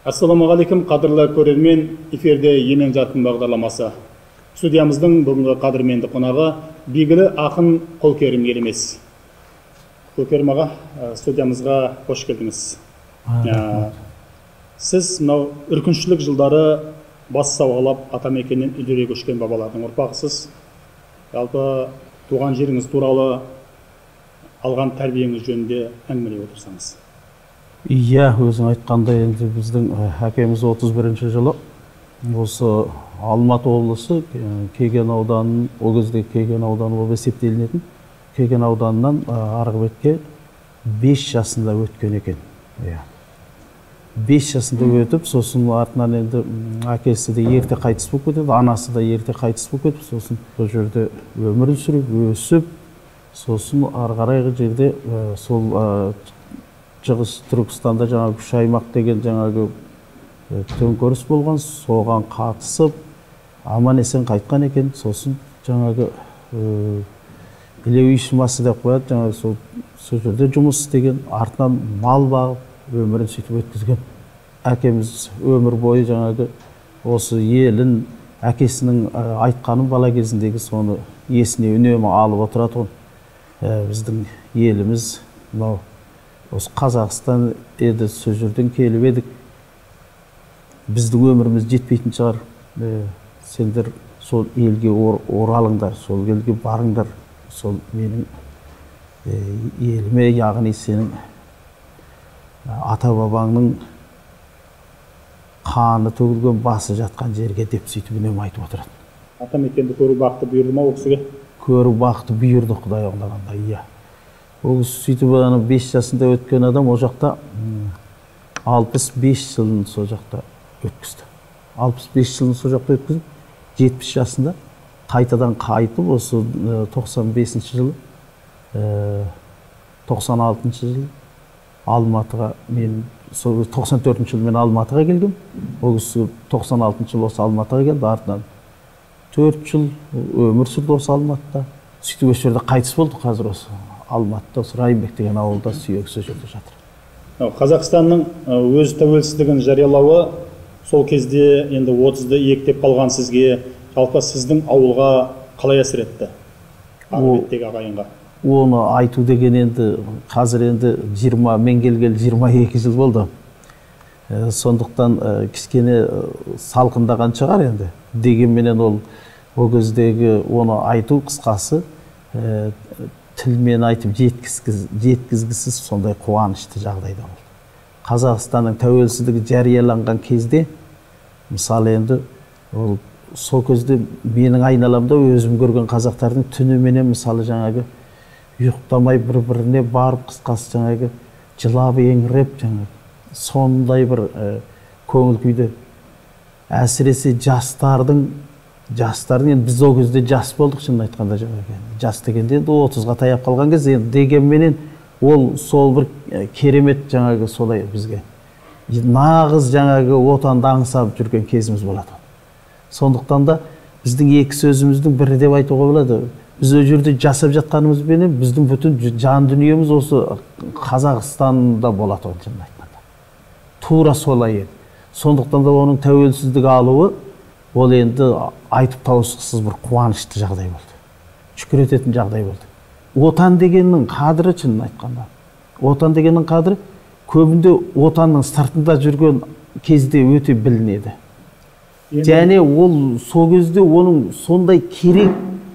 Ассаламағалейкум, қадірлі көрермен, эфирде емен жарқын бағдарламасы. Студиямыздың бүгінгі қадірменді қонағы белгілі ақын Құлкерім Елемес. Құлкерім аға, студиямызға қош келдіңіз. Сіз мынау үркіншілік жылдары бас сауғалап атамекеннен үйлерге көшкен бабалардың ұрпағысыз. Жалпы туған жеріңіз туралы, алған тәрбиеңіз жөнінде әңгімелеп отырсаңыз. Иә, өзің айтқандай, енді біздің әкеміз 31-ші жылы осы Алматы облысы Кеген ауданын, ол кезде Кеген ауданы болып есептелінетін, Кеген ауданынан арғы бетке 5 жасында өткен екен. 5 жасында өтіп, сосын артынан енді әкесі де ерте қайтыс болып кетеді, анасы да ерте қайтыс болып кетіп, сосын сол жерде өмірін сүріп, өсіп, сосын ары қарайғы жерде сол Шығыс Түркістанда жаңағы Күшаймақ деген жаңағы төңкеріс болған, соған қатысып, аман есен қайтқан екен. Сосын жаңағы Илеу Ишмасы деп қояды, жаңағы сол жерде жұмыс істеген, артынан мал бағып, өмірін сөйтіп өткізген. Әкеміз өмір бойы жаңағы осы елін, әкесінің айтқанын бала кезіндегі соны есіне үнемі алып отырады. Біздің еліміз мынау осы Қазақстан еді, сол жерден келіп едік. Біздің өміріміз жетпейтін шығар. Сендер сол елге оралыңдар, сол елге барыңдар. Сол менің еліме, яғни сенің ата-бабаңның қаны төгілген басы жатқан жерге деп сөйтіп үнемі айтып отырады. Атамекенді көру бақыты бұйырды ма ол кісіге? Көру бақыты бұйырды, Құдай оңдағанда, иә. Ол сөйтіп 5 жасында өткен адам, ол жақта 65 жылын сол жақта өткізді. 65 жылын сол жақта өткізіп, 70 жасында қайтадан қайтып, осы 95 жылы, 96 жылы Алматыға, мен 94 жылы мен Алматыға келгем. Ол 96 жылы осы Алматыға келді, артынан 4 жыл өмір сүрді осы Алматыда. Сөйтіп осы жерде қайтыс болды, қазір осы Алматыда, осы Райымбек деген ауылда сүйегі сол жерде жатыр. Қазақстанның өз тәуелсіздігін жариялауы сол кезде енді 30-ды ектеп қалған сізге, жалпы сіздің ауылға қалай әсер етті? Ағыбеттегі ағайынға. Оны айту деген енді қазір енді мен келгелі 22 жыл болды. Сондықтан кішкене салқындаған шығар енді. Дегенменен ол кездегі оны айту қысқасы тілмен айтып жеткізгісіз сондай қуанышты жағдайда болды. Қазақстанның тәуелсіздігі жарияланған кезде, мысалы енді сол кезде менің айналамда өзім көрген қазақтардың түніменен мысалы жаңағы ұйықтамай бір-біріне барып қысқасы жаңағы жылап еңіреп жаңағы сондай бір көңіл күйді. Әсіресе жастардың енді біз ол кезде жас болдық, шынын айтқанда жаңағы. Жас дегенде енді 30-ға таяп қалған кезде, дегенменен ол сол бір керемет жаңағы солай бізге нағыз жаңағы отанды аңсап жүрген кезіміз болады. Сондықтан да біздің екі сөзіміздің бірі деп айтуға болады. Біз ол жерде жасап жатқанымызбенен біздің бүтін жан дүниеміз осы Қазақстанда болады, шынын айтқанда. Тура солай еді. Сондықтан да оның тәуелсіздік алуы ол енді айтып тауысқысыз бір қуанышты жағдай болды. Шүкір ететін жағдай болды. Отан дегеннің қадірі, шынын айтқанда. Отан дегеннің қадірі көбінде отанның сыртында жүрген кезде өте білінеді. Және ол сол кезде оның сондай керек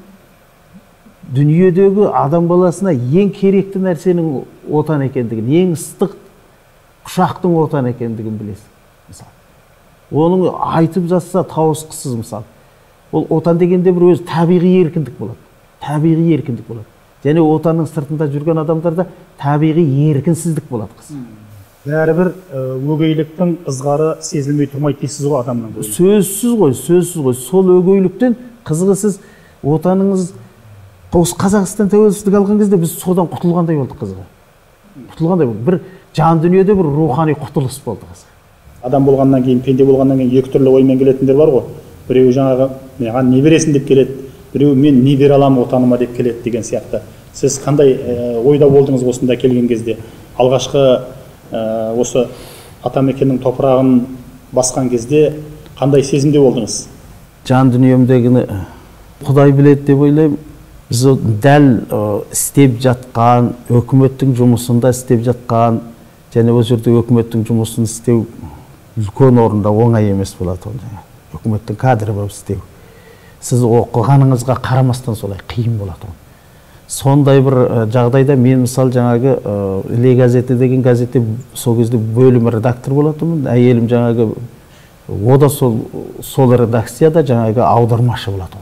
дүниедегі адам баласына ең керекті нәрсенің отан екендігін, ең ыстық құшақтың отан екендігін білесің. Оның айтып жатса тауысқысыз мысалы. Ол отан дегенде бір өз табиғи еркіндік болады. Табиғи еркіндік болады. Және отанның сыртында жүрген адамдарда табиғи еркінсіздік болады. Бәрібір өгейліктің ызғары сезілмей тұрмайды дейсіз ғой адамның. Сөзсіз ғой. Сол өгейліктен қызығы сіз отаныңыз осы Қазақстан тәуелсіздік алған кезде біз содан құтылғандай болдық қызығы. Құтылғандай болды. Бір жан дүниеде бір рухани құтылыс болды қызығы. Адам болғаннан кейін, пенде болғаннан кейін екі түрлі оймен келетіндер бар ғой. Біреу жаңағы маған не бересің деп келеді, біреу мен не бере аламын отаныма деп келеді деген сияқты. Сіз қандай ойда болдыңыз осында келген кезде? Алғашқы осы атамекеннің топырағын басқан кезде қандай сезімде болдыңыз? Жан дүниемдегіні Құдай біледі деп ойлаймын. Біз дәл істеп жатқан, өкіметтің жұмысында істеп жатқан, және ол жерде өкіметтің жұмысын істеу үлкен орында оңай емес болады. Өкіметтің кадры болып істеу. Сіз оқығаныңызға қарамастан солай қиын болады. Сондай бір жағдайда мен мысалы жаңағы Іле газеті деген газетте сол кезде бөлім редактор болатынмын. Әйелім жаңағы ода сол редакцияда жаңағы аудармашы болады.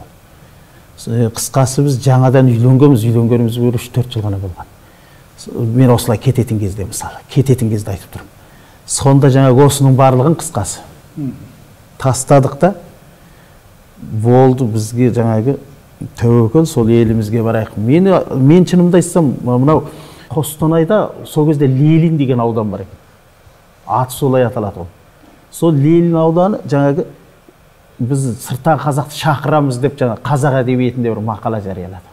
Қысқасы біз жаңадан үйленгеніміз 3-4 жыл ғана болған. Мен осылай кететін кезде мысалы, кететін кезде айтып тұрмын. Сонда жаңағы осының барлығын қысқасы тастадық та болды, бізге жаңағы тәуекел, сол елімізге барайық. Мен шынымды айтсам, мынау Қостанайда сол кезде Ленин деген аудан бар екен. Аты солай аталады ол. Сол Ленин ауданы жаңағы біз сырттан қазақты шақырамыз деп жаңа қазақ әдебиетінде бір мақала жариялады.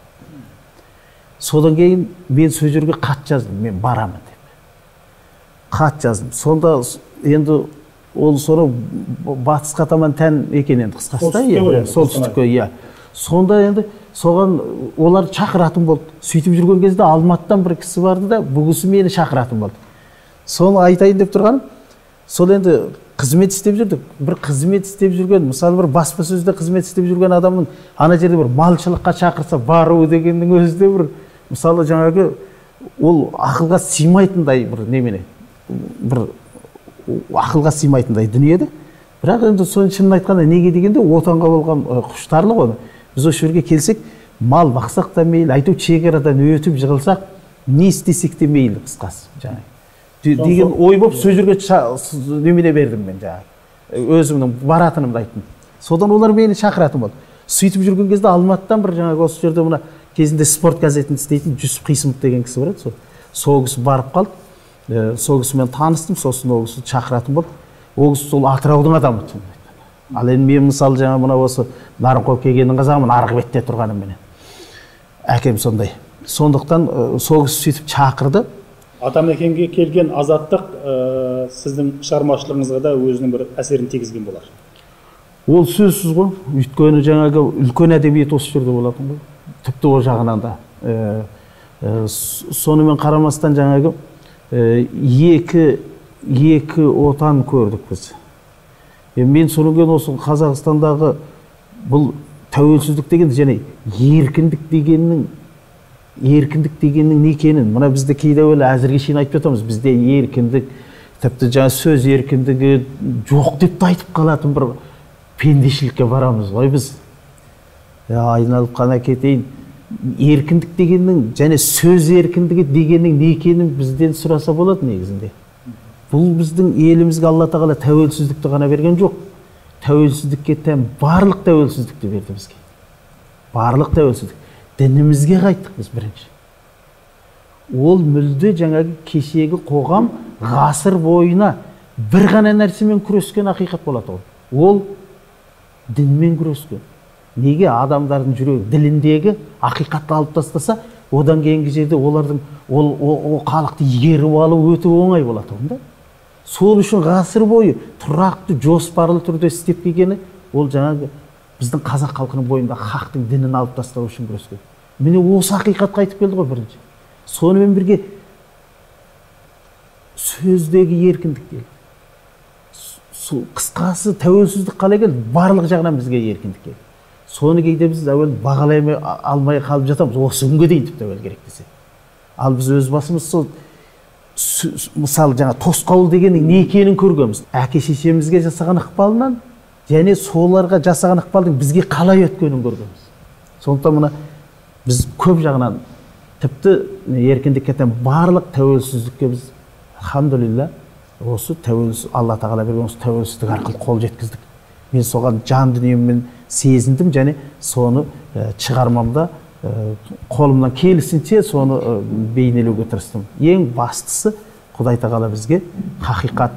Содан кейін мен сол жерге хат жаздым, мен барамын деп. Хат жаздым. Сонда енді ол соны батысқа таман тән екен енді қысқасы, солтүстікке, иә. Сонда енді соған олар шақыратын болды. Сөйтіп жүрген кезде Алматыдан бір кісі барды да, бұл кісі мені шақыратын болды. Соны айтайын деп тұрғаным, сол енді қызмет істеп жүрдік. Бір қызмет істеп жүрген, мысалы бір баспасөзде қызмет істеп жүрген адамның ана жерде бір малшылыққа шақырса бару дегеннің өзінде бір, мысалы жаңағы ол ақылға сыймайтындай бір немене, бір ақылға сыймайтындай дүниеді. Бірақ енді соны шынын айтқанда неге дегенде отанға болған құштарлық оны. Біз осы жерге келсек, мал бақсақ та мейлі, айту шекарадан өтіп жығылсақ, не істесек те мейлі қысқасы жаңағы. Деген ой болып сол жерге немене бердім мен жаңағы. Өзімнің баратынымды айттым. Содан олар мені шақыратын болды. Сөйтіп жүрген кезде Алматыдан бір жаңағы осы жерде мына кезінде спорт газетін істейтін Жүсіп Қисымов деген кісі барады. Сол кісі барып қалды. Сол кісімен таныстым, сосын ол кісі шақыратын болды. Ол кісі сол Атыраудың адамы. Ал енді мен мысалы жаңа мына осы Нарынқол келгеннің қазағымын, арғы бетте тұрғаным менен. Әкем сондай. Сондықтан сол кісі сөйтіп шақырды. Атамекенге келген азаттық сіздің шығармашылығыңызға да өзінің бір әсерін тигізген болар. Ол сөзсіз ғой. Өйткені жаңағы үлкен әдебиет осы жерде болатын ғой. Тіпті ол жағынан да. Сонымен қарамастан жаңағы екі отан көрдік біз. Мен сонымен осы Қазақстандағы бұл тәуелсіздік деген және еркіндік дегеннің не екенін, мына бізде кейде өлі әзірге шейін айтып жатамыз, бізде еркіндік, тіпті жаңа сөз еркіндігі жоқ деп те айтып қалатын бір пендешілікке барамыз ғой біз. Айналып қана кетейін, еркіндік дегеннің және сөз еркіндігі дегеннің не екенін бізден сұраса болады негізінде. Бұл біздің елімізге Алла тағала тәуелсіздікті ғана берген жоқ. Тәуелсіздікке тән барлық тәуелсіздікті берді бізге. Барлық тәуелсіздік. Дінімізге қайттық біз бірінші. Ол мүлде жаңағы кешегі қоғам ғасыр бойына бір ғана нәрсемен күрескен ақиқат болады ол. Ол дінмен күрескен. Неге адамдардың жүрегі діліндегі ақиқатты алып тастаса, одан кейінгі жерде олардың ол халықты игеріп алу өте оңай болады онда. Сол үшін ғасыр бойы тұрақты жоспарлы түрде істеп келгені ол жаңағы біздің қазақ халқының бойында хақтың дінін алып тастау үшін күрескен. Міне осы ақиқатқа айтып келді ғой бірінші. Сонымен бірге сөздегі еркіндік келді. Қысқасы тәуелсіздік қалай келді? Барлық жағынан бізге еркіндік келді. Соны кейде біз әуел бағалай алмай қалып жатамыз. Осы күнге дейін тіпті әуел керек десе. Ал біз өз басымыз сол мысалы жаңа тосқауыл дегеннің не екенін көргенбіз. Әке шешемізге жасаған ықпалынан және соларға жасаған ықпалдың бізге қалай өткенін көргенбіз. Сондықтан мына біз көп жағынан тіпті еркіндікке тән барлық тәуелсіздікке біз алхамдулилля осы Алла тағала берген осы тәуелсіздік арқылы қол жеткіздік. Мен соған жан дүниеммен сезіндім және соны шығармамда қолымнан келісінше соны бейнелеуге тырыстым. Ең бастысы Құдай тағала бізге хақиқат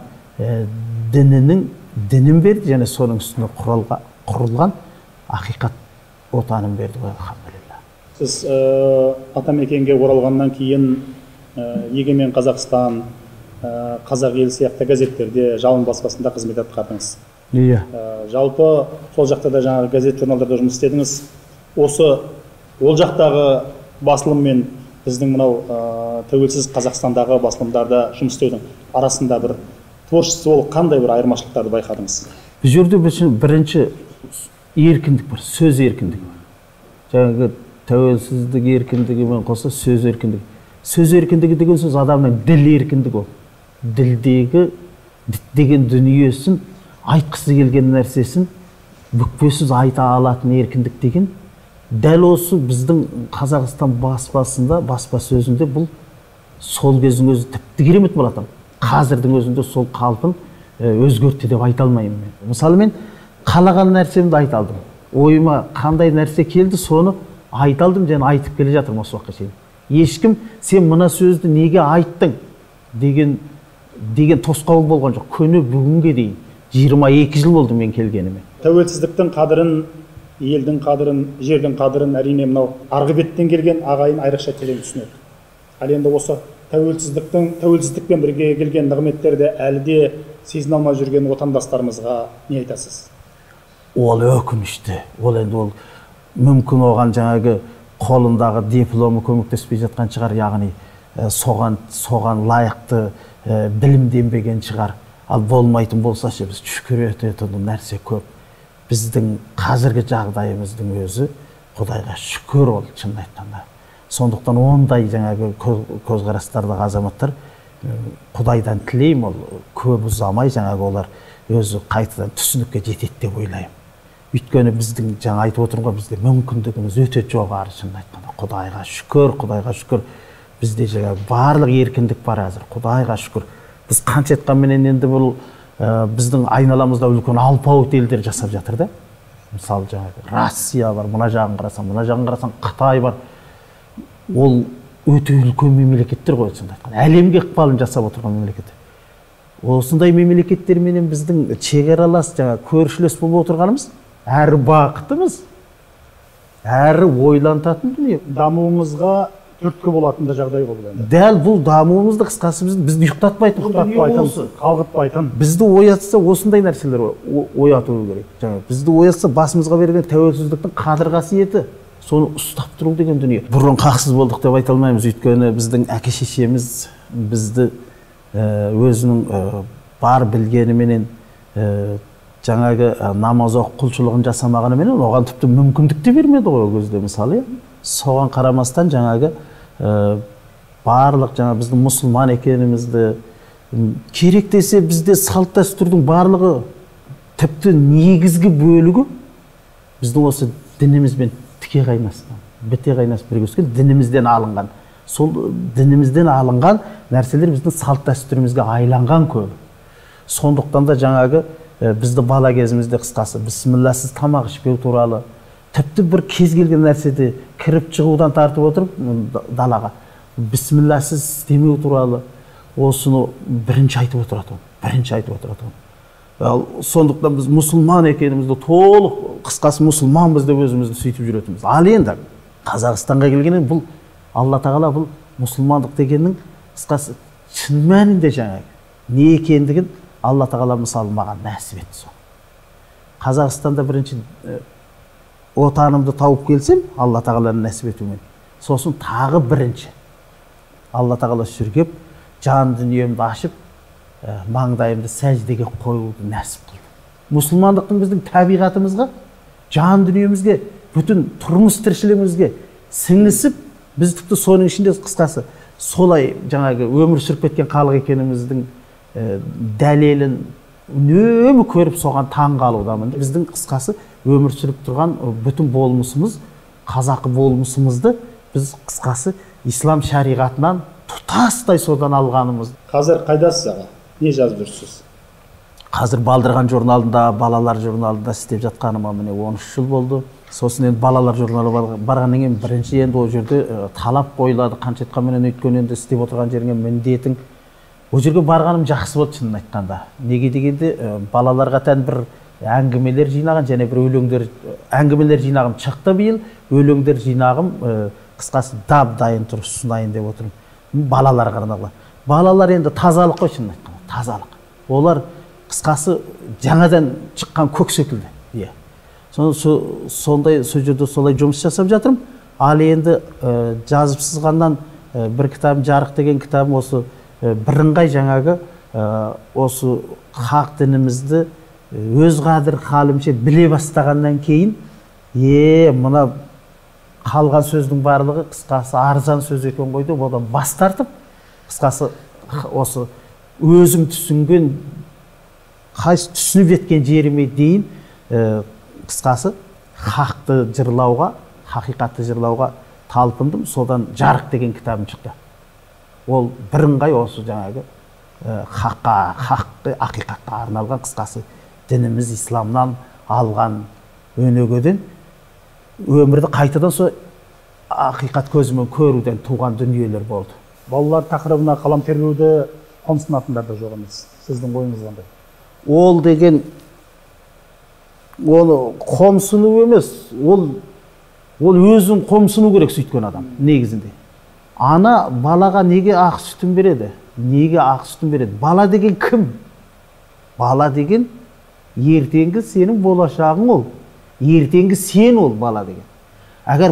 дінін берді және соның үстіне құрылған ақиқат отанын берді ғой, алхамдулилля. Сіз Атамекенге оралғаннан кейін Егемен Қазақстан, Қазақ Ел сияқты газеттерде, Жалын баспасында қызмет атқардыңыз. Иә. Жалпы сол жақта да жаңағы газет журналдарда жұмыс істедіңіз. Осы ол жақтағы басылым мен біздің мынау тәуелсіз Қазақстандағы басылымдарда жұмыс істеудің арасында бір творчестволық қандай бір айырмашылықтарды байқадыңыз? Бұл жерде бірінші еркіндік бар, сөз еркіндігі бар. Жаңағы тәуелсіздік еркіндігімен қоса сөз еркіндігі. Сөз еркіндігі деген сөз адамның діл еркіндігі ол. Ділдегі деген дүниесін, айтқысы келген нәрсесін бүкпесіз айта алатын еркіндік деген дәл осы біздің Қазақстан баспасында, баспасөзінде бұл сол кездің өзі тіпті керемет болатын. Қазірдің өзінде сол қалпын өзгертті деп айта алмаймын мен. Мысалы мен қалаған нәрсемді айта алдым. Ойыма қандай нәрсе келді, соны айта алдым, және айтып келе жатырмын осы уақытқа шейін. Ешкім сен мына сөзді неге айттың деген тосқауыл болған жоқ. Күні бүгінге дейін 22 жыл болды мен келгеніме. Тәуелсіздіктің қадірін, елдің қадірін, жердің қадірін әрине мынау арғы беттен келген ағайын айрықша терең түсінеді. Ал енді осы тәуелсіздікпен бірге келген нығметтерді әлі де сезіне алмай жүрген отандастарымызға не айтасыз? Ол өкінішті. Ол енді ол мүмкін оған жаңағы қолындағы дипломы көмектеспей жатқан шығар, яғни соған лайықты білімденбеген шығар. Ал болмайтын болса ше, біз шүкір ететін нәрсе көп. Біздің қазіргі жағдайымыздың өзі Құдайға шүкір, ол шынын айтқанда. Сондықтан ондай жаңағы көзқарастардағы азаматтар Құдайдан тілеймін, ол көп ұзамай жаңағы олар өзі қайтадан түсінікке жетеді деп ойлаймын. Өйткені біздің жаңа айтып отырмын ғой, бізде мүмкіндігіміз өте жоғары, шынын айтқанда. Құдайға шүкір. Бізде жаңағы барлық еркіндік бар әзір. Құдайға шүкір. Біз қанша айтқанменен енді бұл біздің айналамызда үлкен алпауыт елдер жасап жатыр да. Мысалы жаңағы Россия бар, мына жағын қарасаң Қытай бар. Ол өте үлкен мемлекеттер ғой, шынын айтқанда. Әлемге ықпалын жасап отырған мемлекет. Осындай мемлекеттерменен біздің шекаралас, жаңағы көршілес болып отырғанымыз әрі бақыттымыз, әрі ойлантатын дүние. Дамуымызға түрткі болатын да жағдай болды енді. Дәл бұл дамуымызды қысқасы бізді ұйықтатпайтын, қалғытпайтын. Бізді оятса осындай нәрселер ояту керек. Жаңағы бізді оятса басымызға берген тәуелсіздіктің қадір қасиеті, соны ұстап тұру деген дүние. Бұрын қақсыз болдық деп айта алмаймыз, өйткені біздің әке-шешеміз бізді өзінің бар білгеніменен жаңағы намаз оқып құлшылығын жасамағанымен оған тіпті мүмкіндік те бермеді ғой ол кезде. Мысалы соған қарамастан жаңағы барлық жаңа біздің мұсылман екенімізді, керек десе бізде салт дәстүрдің барлығы тіпті негізгі бөлігі біздің осы дінімізбен тіке қайнасқан, біте қайнасып бірге өскен дінімізден алынған. Сол дінімізден алынған нәрселер біздің салт дәстүрімізге айланған көбі. Сондықтан да жаңағы бізді бала кезімізде қысқасы бісмілласыз тамақ ішпеу туралы, тіпті бір кез келген нәрседе кіріп шығудан тартып отырып далаға бісмілласыз істемеу туралы осыны бірінші айтып отыратын. Ал сондықтан біз мұсылман екенімізді толық, қысқасы мұсылманбыз деп өзімізді сөйтіп жүретінбіз. Ал енді Қазақстанға келгеннен бұл Алла тағала бұл мұсылмандық дегеннің қысқасы шын мәнінде жаңағы не екендігін Алла тағала мысалы маған нәсіп етті. Қазақстанда бірінші отанымды тауып келсем, Алла тағаланың нәсіп етуімен. Сосын тағы бірінші Алла тағала сүргеп, жан дүниемді ашып, маңдайымды сәждеге қоюды нәсіп қылды. Мұсылмандықтың біздің табиғатымызға, жан дүниемізге, бүтін тұрмыс тіршілігімізге сіңісіп, біз тіпті соның ішінде қысқасы солай жаңағы өмір сүріп кеткен халық екеніміздің дәлелін үнемі көріп соған таң қалудамын. Біздің қысқасы өмір сүріп тұрған бүтін болмысымыз, қазақы болмысымызды біз қысқасы ислам шариғатынан тұтастай содан алғанымыз. Қазір қайдасыз аға? Не жазып жүрсіз? Қазір Балдырған журналында, балалар журналында істеп жатқаныма міне 13 жыл болды. Сосын енді балалар журналы барғаннан кейін бірінші енді ол жерде талап қойылады, қанша айтқанменен өйткені енді істеп отырған жеріңе міндетің. Ол жерге барғаным жақсы болды шынын айтқанда. Неге дегенде балаларға тән бір әңгімелер жинаған, және бір өлеңдер, әңгімелер жинағым шықты биыл, өлеңдер жинағым қысқасы дайын тұр, ұсынайын деп отырмын. Балаларға арналған. балалар енді тазалық қой, шынын айтқанда тазалық. Олар қысқасы жаңадан шыққан көк секілді. Иә. Сондай сол жерде солай жұмыс жасап жатырмын. Ал енді жазып сызғаннан бір кітабым, жарық деген кітабым осы бірыңғай жаңағы осы хақ дінімізді өз қадір қалымше біле бастағаннан кейін, мына қалған сөздің барлығы қысқасы арзан сөз екен ғой деп, одан бас тартып, қысқасы осы өзім түсінген, қайсы түсініп жеткен жеріме дейін қысқасы хақты жырлауға, хақиқатты жырлауға талпындым. Содан жарық деген кітабым шықты. Ол бірыңғай осы жаңағы хақты, ақиқатқа арналған, қысқасы дініміз исламнан алған өнегеден өмірді қайтадан сол ақиқат көзімен көруден туған дүниелер болды. Балалар тақырыбына қалам тербеуді қомсынатындар да жоқ емес. Сіздің ойыңыз қандай? Ол деген оны қомсыну емес, ол өзін қомсыну керек сөйткен адам негізінде. Ана балаға неге ақ сүтін береді? Неге ақ сүтін береді? Бала деген кім? Бала деген ертеңгі сенің болашағың ол. Ертеңгі сен ол бала деген. Әгер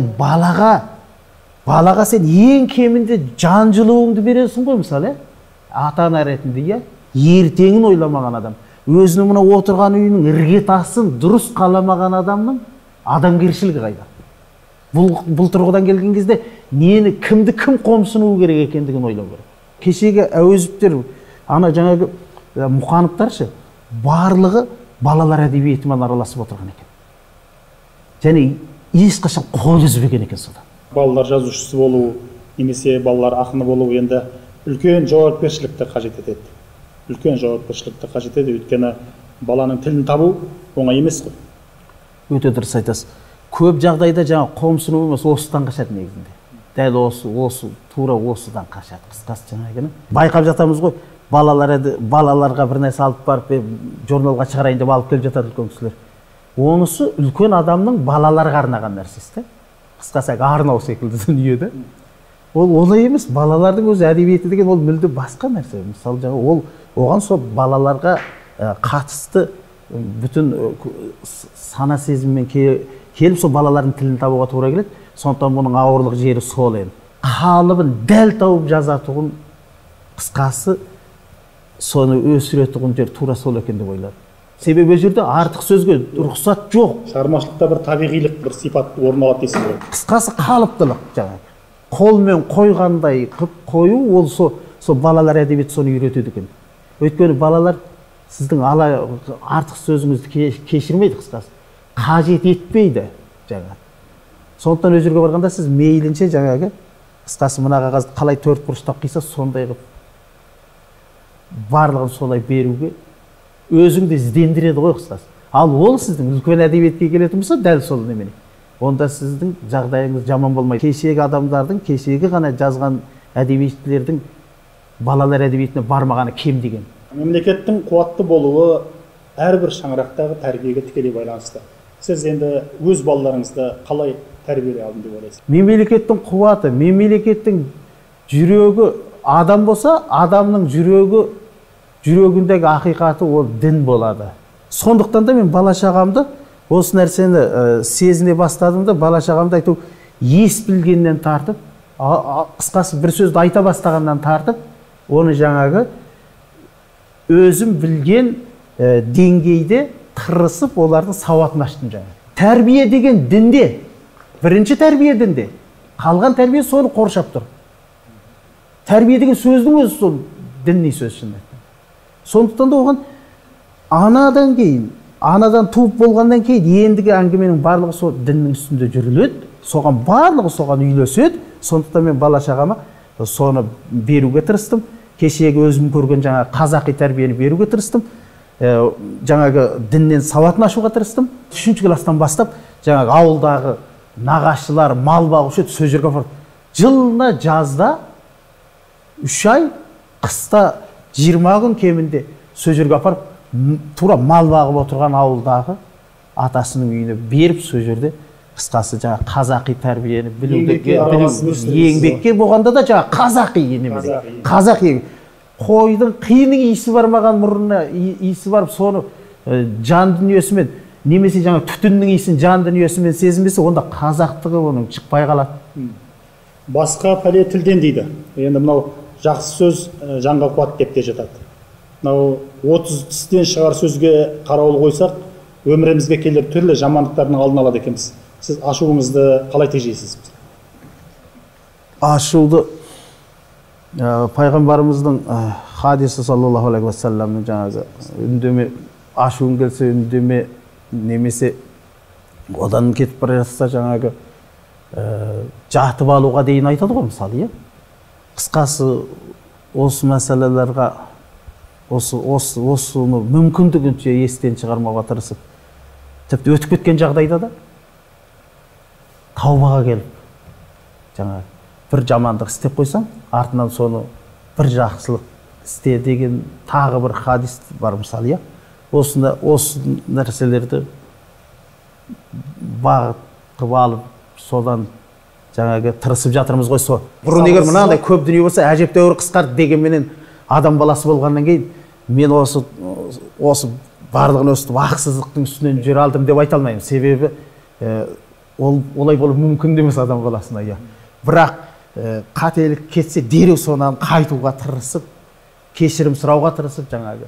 балаға сен ең кемінде жан жылуыңды бересің ғой, мысалы, ата-ана ретінде, ертеңін ойламаған адам, өзінің мына отырған үйінің іргетасын дұрыс қаламаған адамның адамгершілігі қайда? Бұл тұрғыдан келген кезде кімді кім қомсынуы керек екендігін ойлау керек. Кешегі әуезовтер, ана жаңағы Мұқановтаршы, барлығы балалар әдебиетімен араласып отырған екен. Және ешқашан қол үзбеген екен содан. Балалар жазушысы болу, немесе балалар ақыны болу енді үлкен жауапкершілікті қажет етеді. Үлкен жауапкершілікті қажет етеді, өйткені баланың тілін табу оңай емес қой. Өте дұрыс айтасыз. Көп жағдайда жаңа қомсыну емес, осыдан қашады негізінде. Дәл тура осыдан қашады. Қысқасы жаңағыны байқап жатамыз ғой. Балаларға бір нәрсе алып барып, журналға шығарайын деп алып келіп жатады үлкен кісілер. Онысы үлкен адамның балаларға арнаған нәрсесі. Қысқасы арнау секілді дүниеде. Ол олай емес. Балалардың өзі әдебиеті деген ол мүлде басқа нәрсе. Мысалы жаңа оған сол балаларға қатысты бүтін сана сезіммен келіп сол балалардың тілін табуға тура келеді. Сондықтан бұның ауырлық жері сол енді. Қалыбын дәл тауып жазатұғын, қысқасы соны өсіретұғын жер тура сол екен деп ойладым. Себебі жерде артық сөзге рұқсат жоқ. Шығармашылықта бір табиғилық, бір сипат орын алады дейсіз ғой. Қысқасы қалыптылық жаңағы. Қолмен қойғандай қып қою, ол сол балалар әдебиеті соны үйретеді екен. Өйткені балалар сіздің артық сөзіңізді кешірмейді, қысқасы. Қажет етпейді жаңағы. Сондықтан өз жерге барғанда сіз мейлінше жаңағы қысқасы мына қағазды қалай төрт бұрыштап қиса сондай қылып барлығын солай беруге өзіңді іздендіреді ғой қысқасы. Ал ол сіздің үлкен әдебиетке келетін болса, дәл сол немене. Онда сіздің жағдайыңыз жаман болмайды. Кешегі адамдардың, кешегі ғана жазған әдебиетшілердің балалар әдебиетіне бармағаны кем деген. Мемлекеттің қуатты болуы әрбір шаңырақтағы тәрбиеге тікелей байланысты. Сіз енді өз балаларыңызды қалай тәрбиелей алдым деп ойлайсыз? Мемлекеттің қуаты, мемлекеттің жүрегі адам болса, адамның жүрегіндегі ақиқаты ол дін болады. Сондықтан да мен бала-шағамды осы нәрсені сезіне бастадым да, бала-шағамды айту ес білгеннен тартып, қысқасы бір сөзді айта бастағаннан тартып, оны жаңағы өзім білген деңгейде тырысып, олардың сауатын аштым жаңағы. Тәрбие деген дінде, бірінші тәрбие дінде, қалған тәрбие соны қоршап тұр. Тәрбие деген сөздің өзі сол дінни сөз шынында. Сондықтан да оған анадан туып болғаннан кейін ендігі әңгіменің барлығы сол діннің үстінде жүріледі, соған барлығы соған үйлеседі. Сондықтан мен бала-шағама соны беруге тырыстым. Кешегі өзім көрген жаңа қазақи тәрбиені беруге тырыстым. Жаңағы діннен сауатын ашуға тырыстым. 3-ші класстан бастап жаңағы ауылдағы нағашылар, мал бағушы сөз жерге апарып, жылына жазда 3 ай, қыста 20 күн кемінде сөз жерге апарып, тура мал бағып отырған ауылдағы атасының үйіне беріп сөз жерде қысқасы жаңа қазақи тәрбиені білуге, еңбекке болғанда да жаңа қазақи немене. Қазақи қойдың қиының иісі бармаған мұрнына иісі барып, соны жан дүниесімен, немесе жаңа түтіннің иісін жан дүниесімен сезінбесе, онда қазақтығы оның шықпай қалады. Басқа пәле тілден дейді. Енді мынау жақсы сөз жанға қуат деп те жатады. Мынау 30 тістен шығар сөзге қарауыл қойсақ, өмірімізге келер түрлі жамандықтардың алдын алады екенбіз. Сіз ашуыңызды қалай тежейсіз? Ашуды пайғамбарымыздың хадисі саллаллаху алейхи уассаламның жаңағы үндеме, ашуың келсе үндеме, немесе одан кетіп бара жатса жаңағы жатып алуға дейін айтады ғой, мысалы. Қысқасы осы мәселелерге осыны мүмкіндігінше естен шығармауға тырысып, тіпті өтіп кеткен жағдайда да таубаға келіп жаңағы бір жамандық істеп қойсаң, артынан соны бір жақсылық істе деген тағы бір хадис бар, мысалы. Осы нәрселерді бағытып алып, содан жаңағы тырысып жатырмыз ғой. Бұрын егер мынандай көп дүние болса, әжептәуір қысқарды дегенменен адам баласы болғаннан кейін мен осы барлығын өстіп ақсыздықтың үстінен жүре алдым деп айта алмаймын. Себебі олай болып мүмкін емес адам баласына. Бірақ қателік кетсе, дереу сонан қайтуға тырысып, кешірім сұрауға тырысып, жаңағы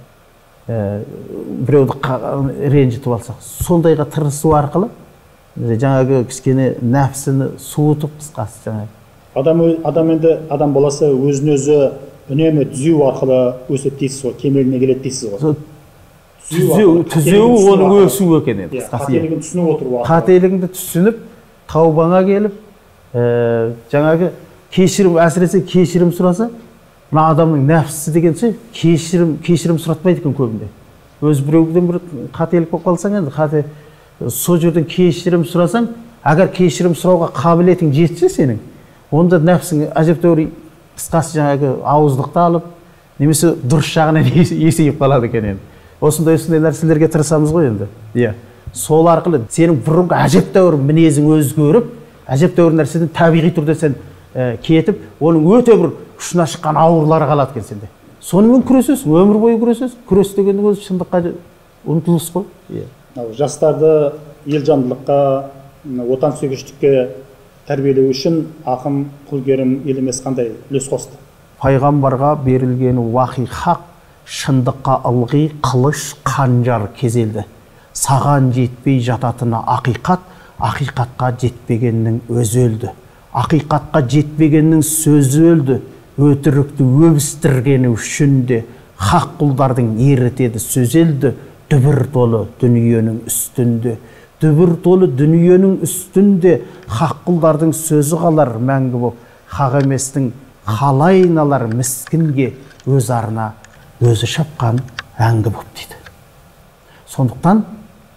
біреуді ренжітіп алсақ, сондайға тырысу арқылы жаңағы кішкене нәпсіні суытып, қысқасы жаңағы. Адам баласы өзін өзі үнемі түзеу арқылы өсіп дейсіз ғой, кемеліне келеді дейсіз ғой. Түзеу оның өсуі екен енді. Қателігін түсініп отыру арқылы. Қателігіңді түсініп, таубаңа келіп, жаңағы кешірім, әсіресе кешірім сұраса, мына адамның нәпсісі дегенше кешірім сұратпайды екен көбінде. Өз біреуден бір қателік болып қалсаң, енді сол жерден кешірім сұрасаң, әгер кешірім сұрауға қабілетің жетсе сенің, онда нәпсің әжептәуір қысқасы жаңағы ауыздықты алып, немесе дұрыс жағынан есейіп қалады екен енді. Осындай нәрселерге тырысамыз ғой енді. Сол арқылы сенің бұрынғы әжептәуір мінезің өзгеріп, әжептәуір нәрседен табиғи түрде сен кетіп, оның өте бір ұшына шыққан ауырлары қалады екен сенде. Сонымен күресесің, өмір бойы күресесің. Күрес дегеннің өзі шындыққа ұмтылыс қой. Жастарды елжандылыққа, отансүйгіштікке тәрбиелеу үшін ақын Құлгерім Елемес қандай үлес қосты? Пайғамбарға берілген уахи хақ, шындыққа ылғи қылыш қанжар кезелді. Саған жетпей жататыны ақиқат, ақиқатқа жетпегеннің өзі өлді. Ақиқатқа жетпегеннің сөзі өлді. Өтірікті өбістіргені үшін де хақ құлдардың ерітеді сөз елді. Дүбір толы дүниенің үстінде, дүбір толы дүниенің үстінде хақ құлдардың сөзі қалар мәңгі боп, хақ еместің қалай айналар міскінге өз арына өзі шапқан әңгі боп дейді. Сондықтан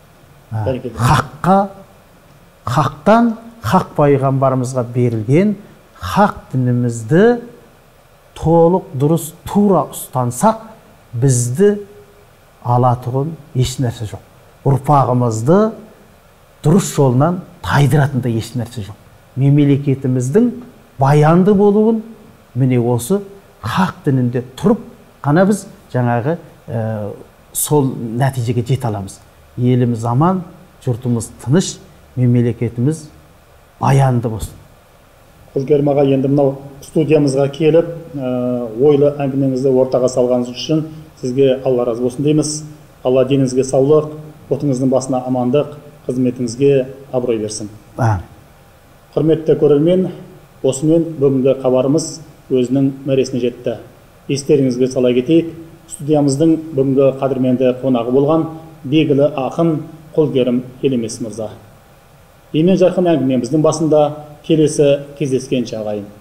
хақтан хақ пайғамбарымызға берілген хақ дінімізді толық дұрыс тура ұстансақ, бізді алатұғын еш нәрсе жоқ. Ұрпағымызды дұрыс жолынан тайдыратында еш нәрсе жоқ. Мемлекетіміздің баянды болуын міне осы хақ дінінде тұрып, қана біз жаңағы сол нәтижеге жете аламыз. Еліміз аман, жұртымыз тыныш, мемлекетіміз баянды болсын. Құлгерім аға, енді мынау студиямызға келіп, ойлы әңгімеңізді ортаға салғаныңыз үшін сізге Алла разы болсын дейміз. Алла деніңізге саулық, отыңыздың басына амандық, қызметіңізге абырой берсін. Құрметті көрермен, осымен бүгінгі хабарымыз өзінің мәресіне жетті. Естеріңізге сала кетейік, студиямыздың бүгінгі қадірменді қонағы болған белгілі ақын Құлгерім Елемес мырза. Емен жарқын әңгімеміздің басында келесі кездескенше ағайын.